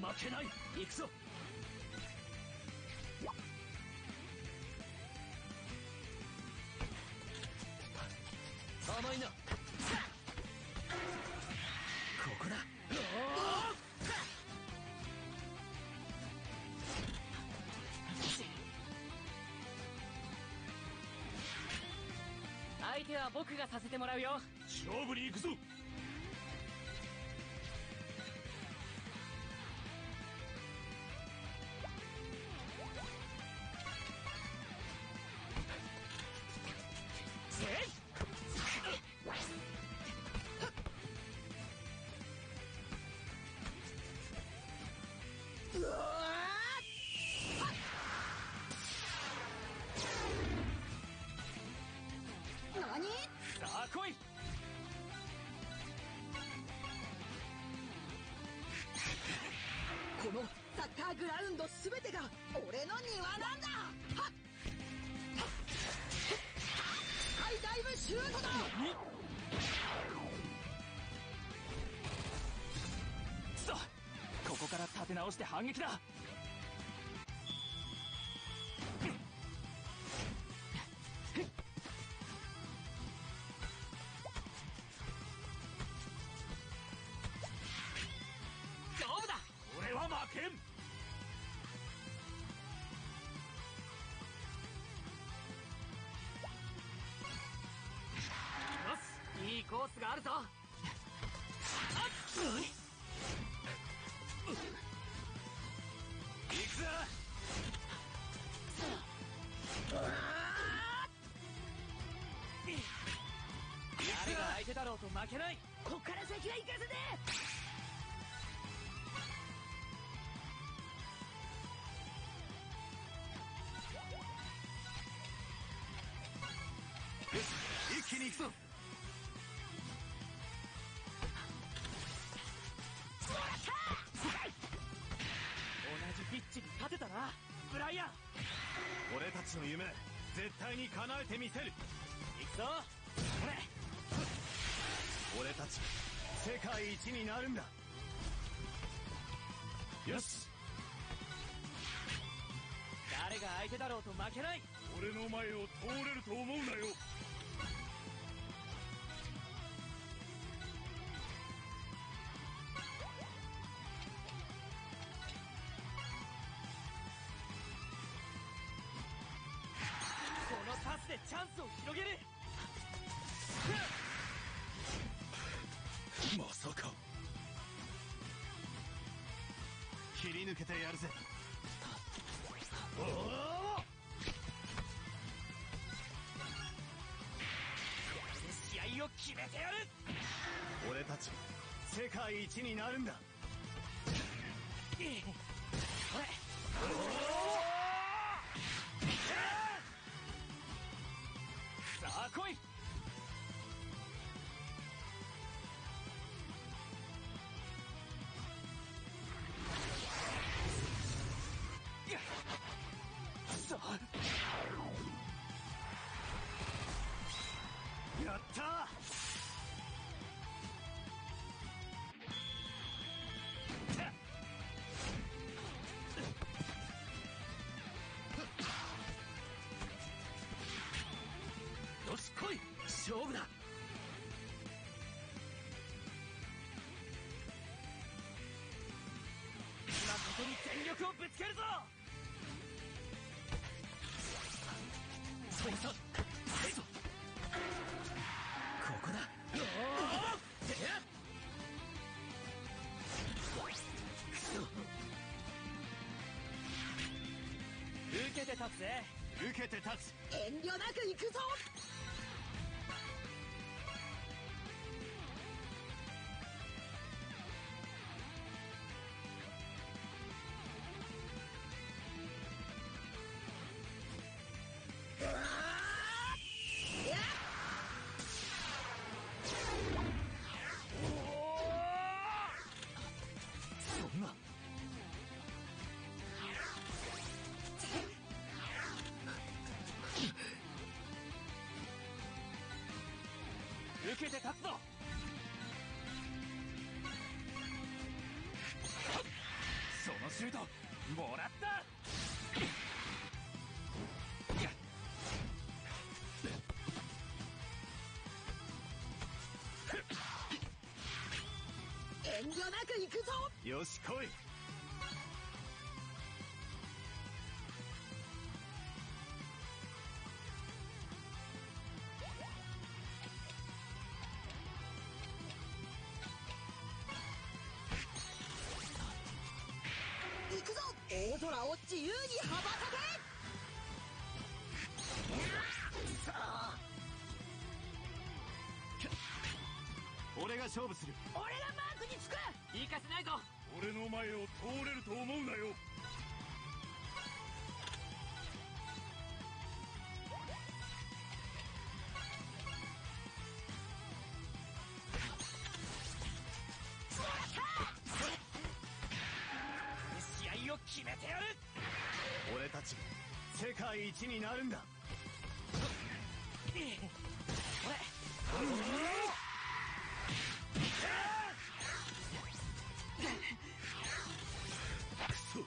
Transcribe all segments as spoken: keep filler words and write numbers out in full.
負けない。行くぞ。甘いな。ここだ。 相手は僕がさせてもらうよ。 勝負に行くぞ。 うわー何？ さあ来い。 このサッカーグラウンド全てが俺の庭なんだ。はっスカイダイブシュートだ。 さあここから立て直して反撃だ。勝負だ。 俺は負けん。 よし、いいコースがあるぞ。あっ、 行くぞ。 誰が相手だろうと負けない。 こっから先は行かせて。 一気に行くぞ。 同じピッチに立てたなブライアン。 俺たちの夢絶対に叶えてみせる。 行くぞ俺たち世界一になるんだ。よし。 誰が相手だろうと負けない。 俺の前を通れると思うなよ。 このパスでチャンスを広げる。 まさか。切り抜けてやるぜ。おお、これで試合を決めてやる。 俺たち世界一になるんだ。 これさあ来い。さあやったー。よし来い。勝負だ。 今ここに全力をぶつけるぞ。 そうさ。ここだ。 受けて立つぜ。 受けて立つ。 遠慮なく行くぞ。 そんな。 よし来い。 行くぞ。大空を自由に羽ばたけ。 俺が勝負する。 俺がマークにつく。 行かせないぞ。 俺の前を通れると思うなよ。 試合を決めてやる。 俺たちが世界一になるんだ。クソ。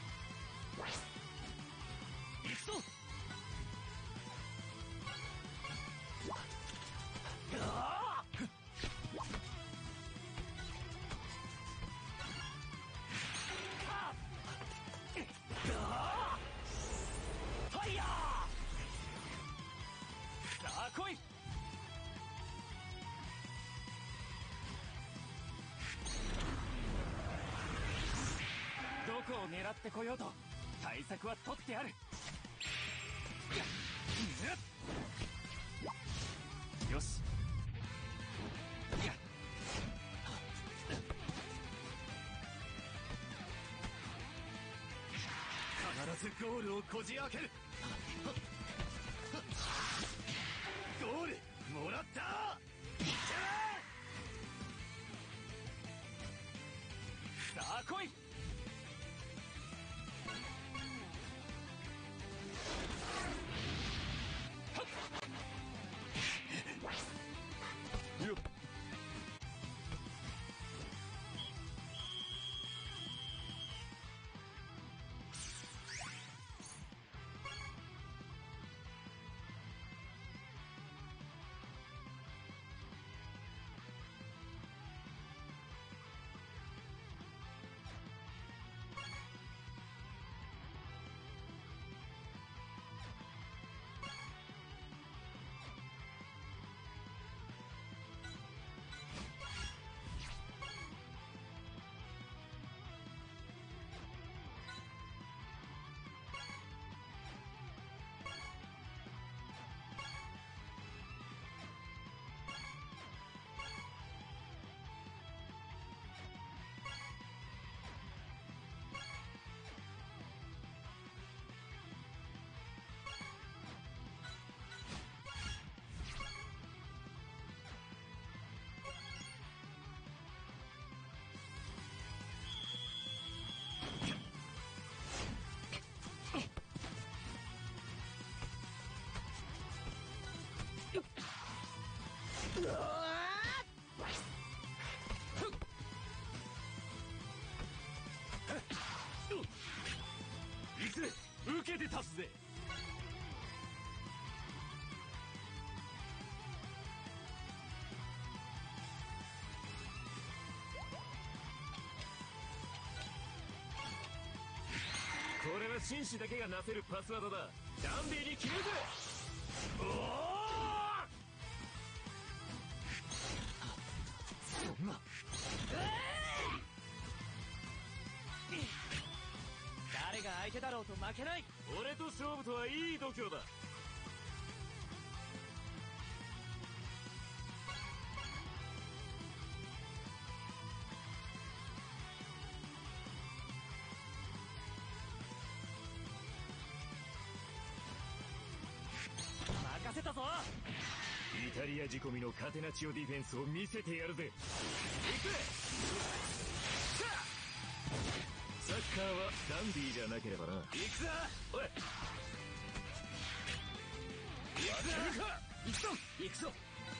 行くぞ。ファイヤー。さあ来い。どこを狙ってこようと対策は取ってある。よし。 必ずゴールをこじ開ける。ゴールもらった。 さあ来い。 よっ。 いくぜ。受けて立つぜ。これは紳士だけがなせるパスワードだ。ダンディーに決めるぜ。おお。 そんな。 誰が相手だろうと負けない。俺と勝負とはいい度胸だ。任せたぞ。イタリア仕込みのカテナチオディフェンスを見せてやるぜ。行くぜ。サッカーはダンディーじゃなければな。行くぞ。おい。行くぞ。行くぞ。行くぞ。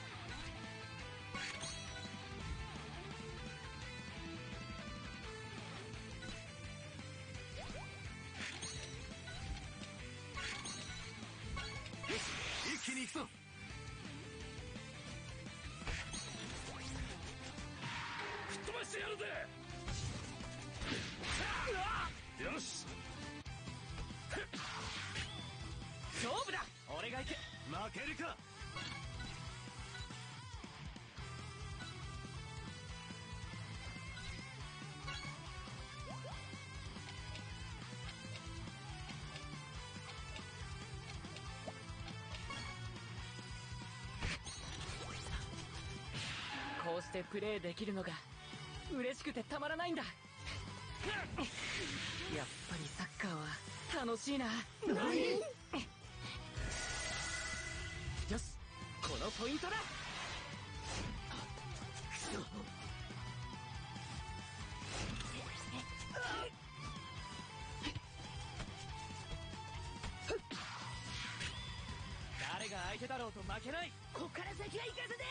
よし、一気に行くぞ。吹っ飛ばしてやるぜ。 負けるか。 こうしてプレーできるのが嬉しくてたまらないんだ。やっぱりサッカーは楽しいな。何？よし、このポイントだ。誰が相手だろうと負けない。こっから先は行かせて。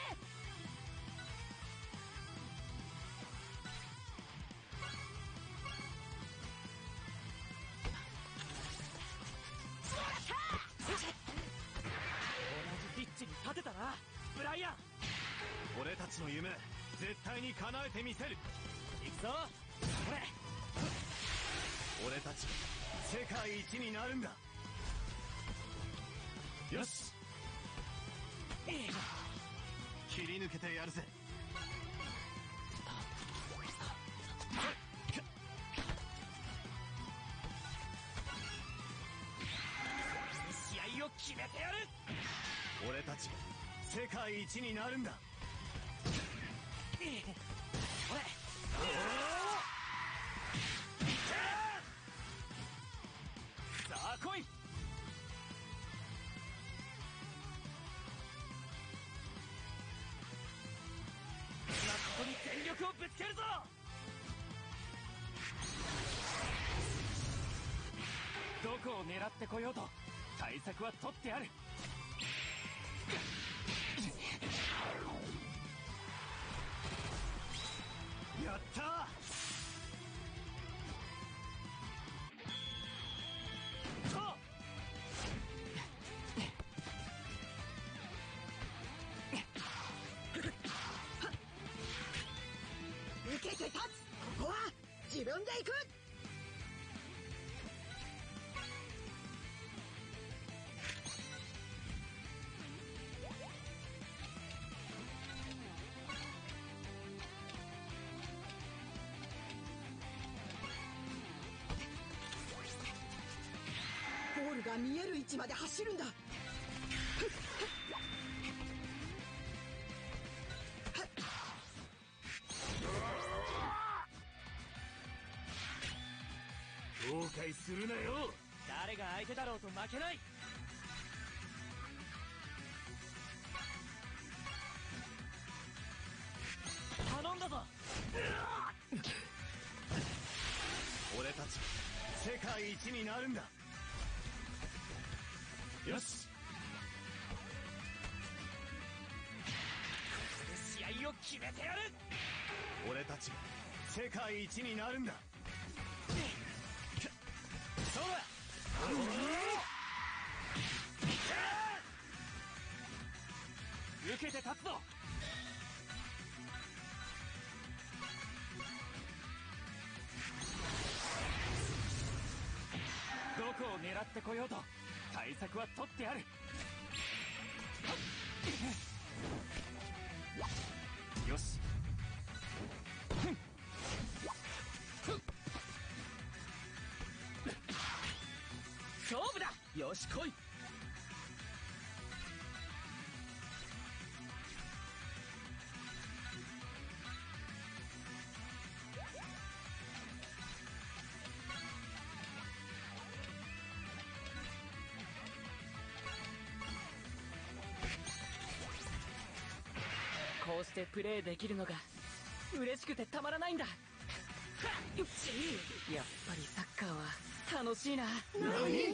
立てたな、ブライアン。 俺たちの夢、絶対に叶えてみせる。 行くぞ。ほれ。 俺たち世界一になるんだ。よし、切り抜けてやるぜ。 試合を決めてやる。 俺たち世界一になるんだ。 ほれ。さあ来い。今ここに全力をぶつけるぞ。どこを狙ってこようと対策は取ってある。 やったー。 受けて立つ。ここは自分で行く。ゴールが見える位置まで走るんだ。 後悔するなよ。 誰が相手だろうと負けない。頼んだぞ。 俺たち世界一になるんだ。よし、 試合を決めてやる。 俺たち世界一になるんだ。 そうだ。受けて立つぞ。どこを狙ってこようと対策は取ってある。よし。勝負だ。よし来い。こうしてプレーできるのが嬉しくてたまらないんだ。やっぱりサッカーは楽しいな。 何？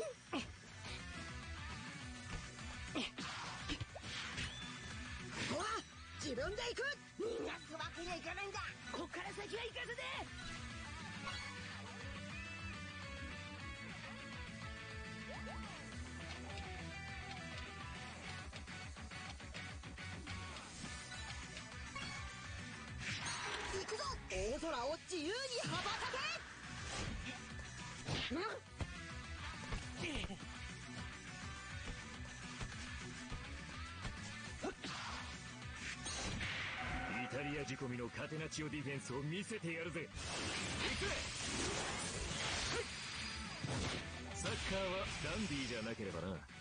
ここは自分で行く。逃がすわけにはいかないんだ。 こっから先は行かせて。 行くぞ。大空を自由に羽ばたけ。 仕込みのカテナチオディフェンスを見せてやるぜ。行くぜ。サッカーはダンディーじゃなければな。